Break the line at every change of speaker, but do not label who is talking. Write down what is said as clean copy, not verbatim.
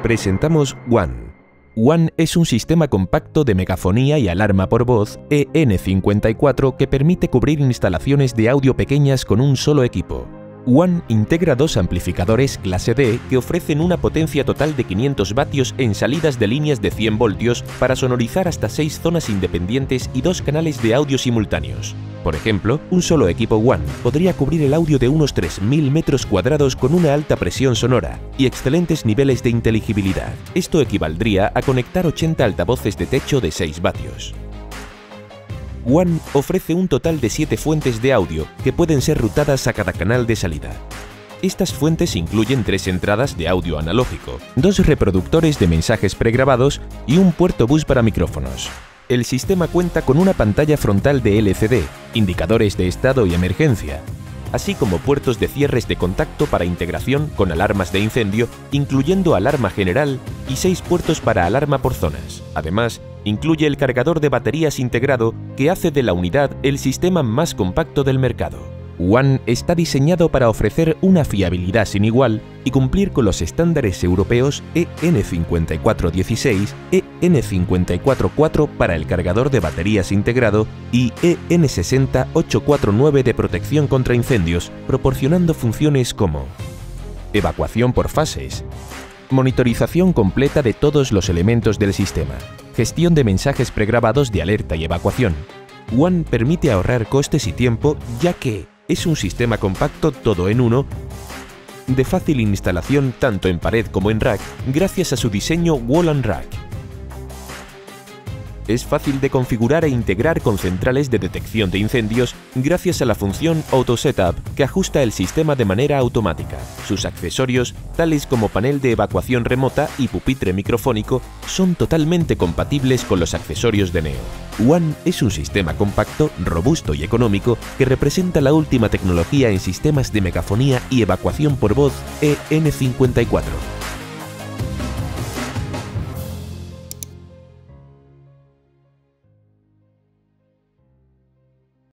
Presentamos WAN. WAN es un sistema compacto de megafonía y alarma por voz EN54 que permite cubrir instalaciones de audio pequeñas con un solo equipo. WAN integra dos amplificadores clase D que ofrecen una potencia total de 500 vatios en salidas de líneas de 100 voltios para sonorizar hasta 6 zonas independientes y 2 canales de audio simultáneos. Por ejemplo, un solo equipo WAN podría cubrir el audio de unos 3000 metros cuadrados con una alta presión sonora y excelentes niveles de inteligibilidad. Esto equivaldría a conectar 80 altavoces de techo de 6 vatios. WAN ofrece un total de 7 fuentes de audio que pueden ser rutadas a cada canal de salida. Estas fuentes incluyen 3 entradas de audio analógico, 2 reproductores de mensajes pregrabados y un puerto bus para micrófonos. El sistema cuenta con una pantalla frontal de LCD, indicadores de estado y emergencia, así como puertos de cierres de contacto para integración con alarmas de incendio, incluyendo alarma general, y 6 puertos para alarma por zonas. Además, incluye el cargador de baterías integrado que hace de la unidad el sistema más compacto del mercado. WAN está diseñado para ofrecer una fiabilidad sin igual y cumplir con los estándares europeos EN5416, EN544 para el cargador de baterías integrado y EN60849 de protección contra incendios, proporcionando funciones como evacuación por fases, monitorización completa de todos los elementos del sistema, gestión de mensajes pregrabados de alerta y evacuación. WAN permite ahorrar costes y tiempo ya que es un sistema compacto todo en uno, de fácil instalación tanto en pared como en rack, gracias a su diseño Wall and Rack. Es fácil de configurar e integrar con centrales de detección de incendios gracias a la función Auto Setup que ajusta el sistema de manera automática. Sus accesorios, tales como panel de evacuación remota y pupitre microfónico, son totalmente compatibles con los accesorios de Neo. WAN es un sistema compacto, robusto y económico que representa la última tecnología en sistemas de megafonía y evacuación por voz EN54.